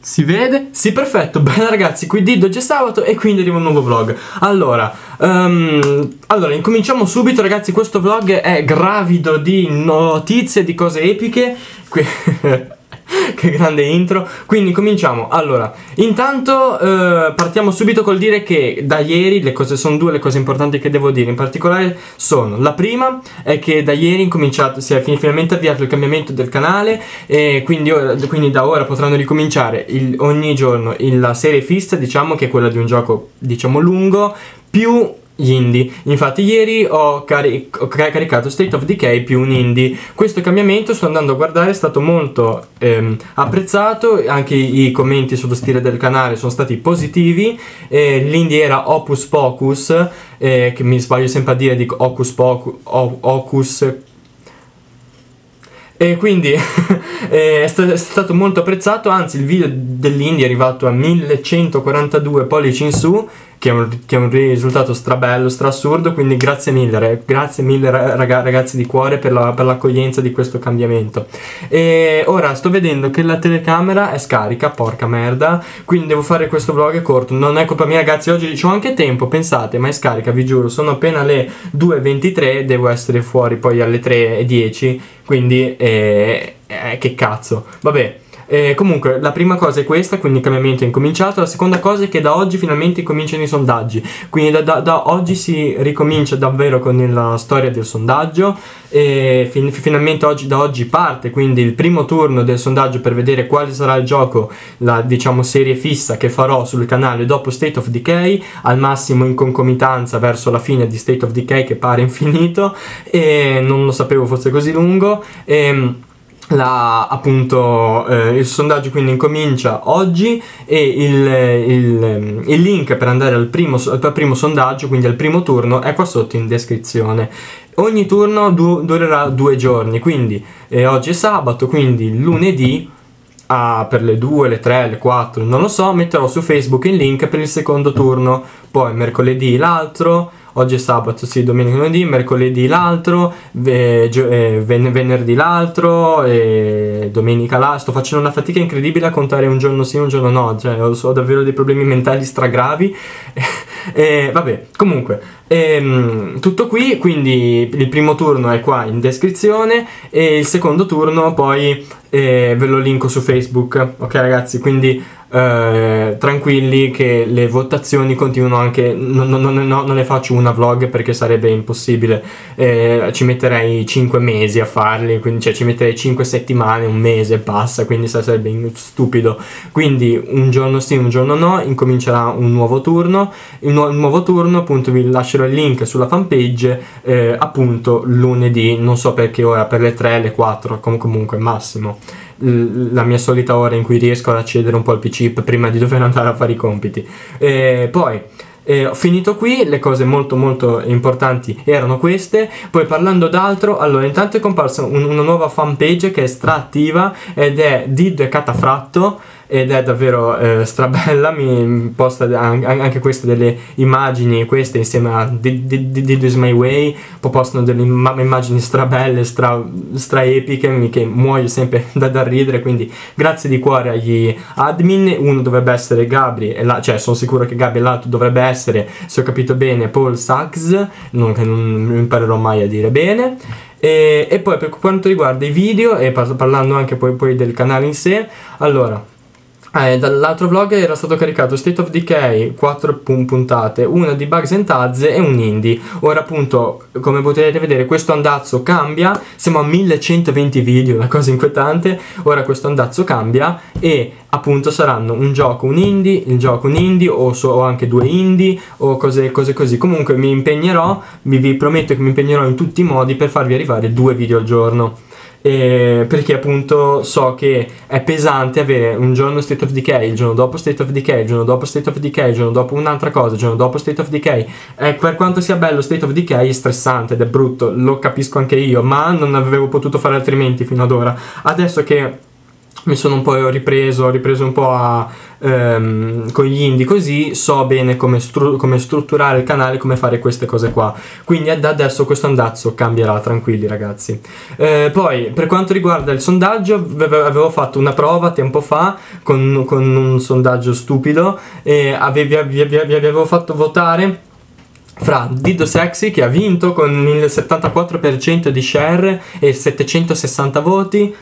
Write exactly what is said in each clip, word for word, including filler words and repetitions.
Si vede? Sì, perfetto. Bene ragazzi, qui Diddo, oggi è sabato e quindi arriva un nuovo vlog. Allora, um, allora incominciamo subito ragazzi. Questo vlog è gravido di notizie, di cose epiche. Qui che grande intro. Quindi cominciamo. Allora, intanto eh, partiamo subito col dire che da ieri le cose sono due le cose importanti che devo dire. In particolare sono: la prima è che da ieri incominciato, si è finalmente avviato il cambiamento del canale, e quindi, ora, quindi da ora potranno ricominciare il, ogni giorno il, la serie fissa, diciamo, che è quella di un gioco diciamo lungo, più gli indie. Infatti ieri ho, cari ho caricato State of Decay più un indie. Questo cambiamento, sto andando a guardare, è stato molto ehm, apprezzato. Anche i, i commenti sullo stile del canale sono stati positivi. eh, L'indie era Opus Pocus, eh, che mi sbaglio sempre a dire, dico Ocus Pocus, Ocus, e quindi è, st è stato molto apprezzato. Anzi, il video dell'indie è arrivato a millecentoquarantadue pollici in su, che è un, che è un risultato strabello, strassurdo. Quindi grazie mille, grazie mille raga, ragazzi di cuore per l'accoglienza la, di questo cambiamento. E ora sto vedendo che la telecamera è scarica, porca merda, quindi devo fare questo vlog corto. Non è colpa mia ragazzi, oggi c'ho anche tempo, pensate, ma è scarica, vi giuro. Sono appena le due e ventitré, devo essere fuori poi alle tre e dieci, quindi eh, eh, che cazzo, vabbè. Eh, comunque la prima cosa è questa, quindi il cambiamento è incominciato. La seconda cosa è che da oggi finalmente cominciano i sondaggi, quindi da, da, da oggi si ricomincia davvero con la storia del sondaggio. E fin, finalmente oggi, da oggi parte quindi il primo turno del sondaggio per vedere quale sarà il gioco, la diciamo serie fissa che farò sul canale dopo State of Decay, al massimo in concomitanza verso la fine di State of Decay, che pare infinito, e non lo sapevo fosse così lungo. E La, appunto eh, il sondaggio quindi incomincia oggi, e il, il, il link per andare al primo, al primo sondaggio, quindi al primo turno, è qua sotto in descrizione. Ogni turno du durerà due giorni, quindi eh, oggi è sabato, quindi lunedì a, per le due, le tre, le quattro, non lo so, metterò su Facebook il link per il secondo turno. Poi mercoledì l'altro, oggi è sabato, sì, domenica, lunedì, mercoledì l'altro, eh, eh, ven venerdì l'altro, e domenica l'altro. Sto facendo una fatica incredibile a contare un giorno sì, un giorno no, cioè ho, ho davvero dei problemi mentali stragravi. E vabbè, comunque ehm, tutto qui. Quindi il primo turno è qua in descrizione, e il secondo turno poi eh, ve lo linko su Facebook, ok ragazzi? Quindi Eh, tranquilli che le votazioni continuano anche, non, non, non, non le faccio una vlog perché sarebbe impossibile, eh, ci metterei cinque mesi a farli, quindi cioè, ci metterei cinque settimane, un mese e passa, quindi sarebbe stupido. Quindi un giorno sì, un giorno no, incomincerà un nuovo turno. Il, nu il nuovo turno appunto vi lascerò il link sulla fanpage, eh, appunto lunedì, non so perché ora, per le tre, le quattro, com comunque massimo la mia solita ora in cui riesco ad accedere un po' al P C prima di dover andare a fare i compiti. E poi eh, ho finito qui, le cose molto molto importanti erano queste. Poi parlando d'altro, allora intanto è comparsa un, una nuova fanpage che è stra-attiva, ed è Diddo e Catafratto, ed è davvero eh, strabella. Mi posta anche queste delle immagini, queste insieme a Diddo is my way, poi postano delle immagini strabelle, stra, stra epiche, che muoio sempre da, da ridere. Quindi grazie di cuore agli admin. Uno dovrebbe essere Gabri, e la, cioè sono sicuro che Gabri, e l'altro dovrebbe essere, se ho capito bene, Paul Sachs, non, che non imparerò mai a dire bene. E, e poi per quanto riguarda i video, e par parlando anche poi, poi del canale in sé, allora Eh, dall'altro vlog era stato caricato State of Decay, quattro puntate, una di Bugs and Taz e un indie. Ora appunto, come potete vedere, questo andazzo cambia, siamo a millecentoventi video, una cosa inquietante. Ora questo andazzo cambia, e appunto saranno un gioco, un indie, il gioco un indie, o, so, o anche due indie, o cose, cose così. Comunque mi impegnerò, vi, vi prometto che mi impegnerò in tutti i modi per farvi arrivare due video al giorno. Eh, perché appunto so che è pesante avere un giorno State of Decay, il giorno dopo State of Decay, il giorno dopo State of Decay, il giorno dopo un'altra cosa, il giorno dopo State of Decay. Eh, per quanto sia bello State of Decay, è stressante ed è brutto, lo capisco anche io, ma non avevo potuto fare altrimenti fino ad ora. Adesso che mi sono un po' ripreso, ho ripreso un po' a, ehm, con gli indie, così so bene come, stru come strutturare il canale, come fare queste cose qua. Quindi da adesso questo andazzo cambierà, tranquilli ragazzi. Eh, poi per quanto riguarda il sondaggio, avevo fatto una prova tempo fa con, con un sondaggio stupido e avevi, vi, vi, vi avevo fatto votare fra Dido Sexy, che ha vinto con il settantaquattro per cento di share e settecentosessanta voti.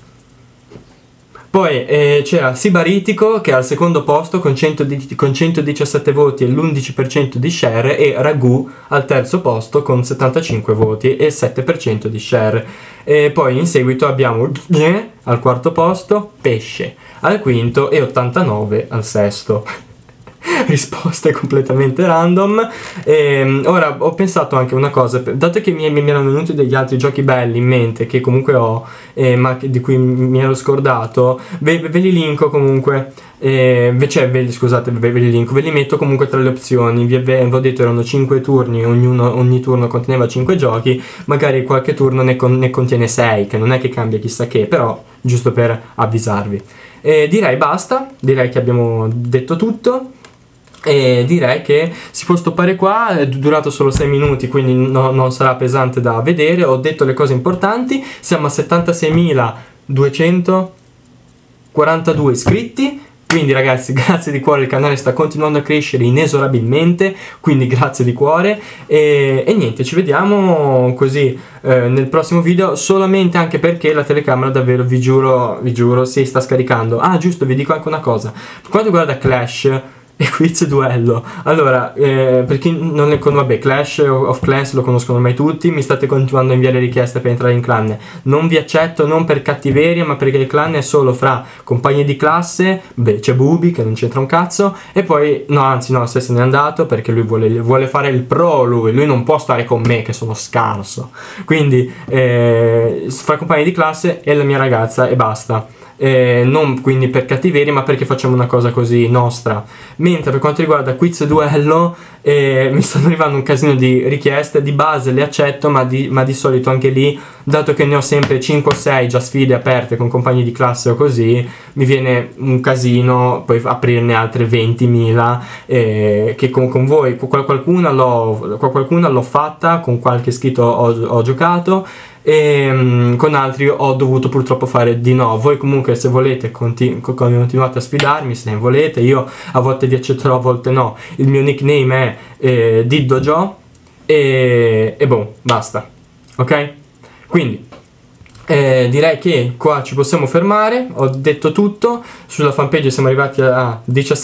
Poi eh, c'era Sibaritico, che è al secondo posto con, cento di, con centodiciassette voti e l'undici per cento di share, e Ragù al terzo posto con settantacinque voti e sette per cento di share. E poi in seguito abbiamo Gne al quarto posto, Pesce al quinto e ottantanove al sesto. Risposte completamente random. E ora ho pensato anche una cosa, dato che mi, mi erano venuti degli altri giochi belli in mente che comunque ho, eh, ma che, di cui mi ero scordato, ve, ve li linko comunque, eh, cioè ve, scusate ve, ve li linko, ve li metto comunque tra le opzioni. Vi avevo detto erano cinque turni, ognuno, ogni turno conteneva cinque giochi, magari qualche turno ne, con, ne contiene sei, che non è che cambia chissà che, però giusto per avvisarvi. E direi basta, direi che abbiamo detto tutto. E direi che si può stoppare qua, è durato solo sei minuti, quindi no, non sarà pesante da vedere. Ho detto le cose importanti, siamo a settantaseimiladuecentoquarantadue iscritti, quindi ragazzi grazie di cuore, il canale sta continuando a crescere inesorabilmente, quindi grazie di cuore. E, e niente, ci vediamo così eh, nel prossimo video, solamente anche perché la telecamera davvero, vi giuro, vi giuro, si sta scaricando. Ah giusto, vi dico anche una cosa, per quanto riguarda Clash e Quiz Duello, allora eh, per chi non ne conosce, vabbè, Clash of Clans lo conoscono ormai tutti, mi state continuando a inviare richieste per entrare in clan, non vi accetto, non per cattiveria, ma perché il clan è solo fra compagni di classe. Beh, c'è Bubi che non c'entra un cazzo, e poi no, anzi no, se se n'è andato perché lui vuole, vuole fare il pro, lui, lui non può stare con me che sono scarso, quindi eh, fra compagni di classe e la mia ragazza e basta. Eh, non quindi per cattiveria, ma perché facciamo una cosa così nostra. Mentre per quanto riguarda Quiz Duello, eh, mi stanno arrivando un casino di richieste, di base le accetto, ma di, ma di solito anche lì, dato che ne ho sempre cinque o sei già sfide aperte con compagni di classe o così, mi viene un casino poi aprirne altre ventimila, eh, che con, con voi qualcuna l'ho fatta, con qualche iscritto ho, ho giocato, e um, con altri ho dovuto purtroppo fare di no. Voi comunque se volete continu continuate a sfidarmi, se ne volete, io a volte vi accetterò, a volte no. Il mio nickname è eh, Diddojo e, e boh, basta, ok? Quindi eh, direi che qua ci possiamo fermare, ho detto tutto. Sulla fanpage siamo arrivati a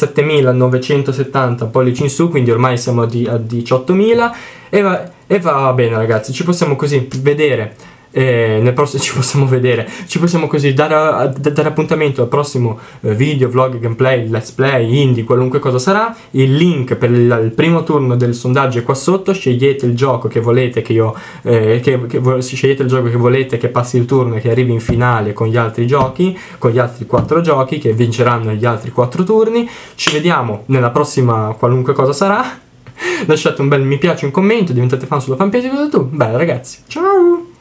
diciassettemilanovecentosessanta pollici in su, quindi ormai siamo a, di a diciottomila, e va, e va bene ragazzi, ci possiamo così vedere. E nel prossimo ci possiamo vedere, ci possiamo così dare, dare appuntamento al prossimo video, vlog, gameplay, let's play, indie, qualunque cosa sarà. Il link per il, il primo turno del sondaggio è qua sotto. Scegliete il gioco che volete che io eh, che, che, scegliete il gioco che volete che passi il turno e che arrivi in finale con gli altri giochi, con gli altri quattro giochi che vinceranno gli altri quattro turni. Ci vediamo nella prossima, qualunque cosa sarà. Lasciate un bel mi piace, un commento, diventate fan sulla fanpage, cosa tu. Beh ragazzi, ciao.